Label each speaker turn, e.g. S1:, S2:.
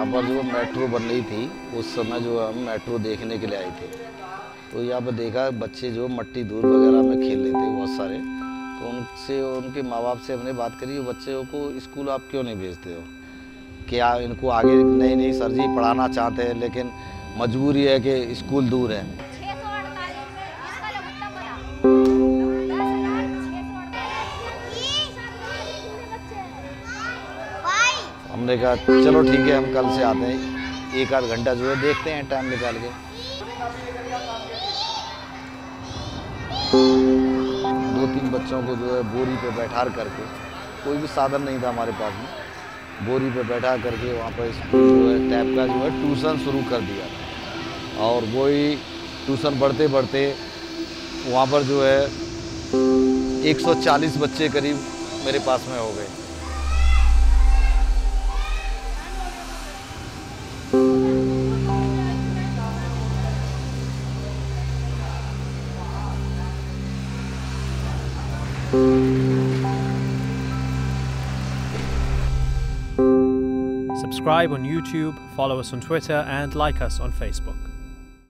S1: यहाँ पर जो मेट्रो बन रही थी उस समय जो हम मेट्रो देखने के लिए आए थे, तो यहाँ पर देखा बच्चे जो मट्टी धूल वगैरह में खेल रहे थे बहुत सारे। तो उनसे उनके माँ बाप से हमने बात करी, बच्चों को स्कूल आप क्यों नहीं भेजते हो, क्या इनको आगे नहीं सर जी पढ़ाना चाहते हैं लेकिन मजबूरी है कि स्कूल दूर है। हमने कहा चलो ठीक है, हम कल से आते हैं, एक आध घंटा जो है देखते हैं टाइम निकाल के। 2-3 बच्चों को जो है बोरी पे बैठा करके, कोई भी साधन नहीं था हमारे पास में, बोरी पे बैठा करके वहाँ पर स्कूल जो है टाइप का जो है ट्यूशन शुरू कर दिया। और वही ट्यूशन बढ़ते बढ़ते वहाँ पर जो है 140 बच्चे करीब मेरे पास में हो गए।
S2: Subscribe on YouTube, follow us on Twitter, and like us on Facebook.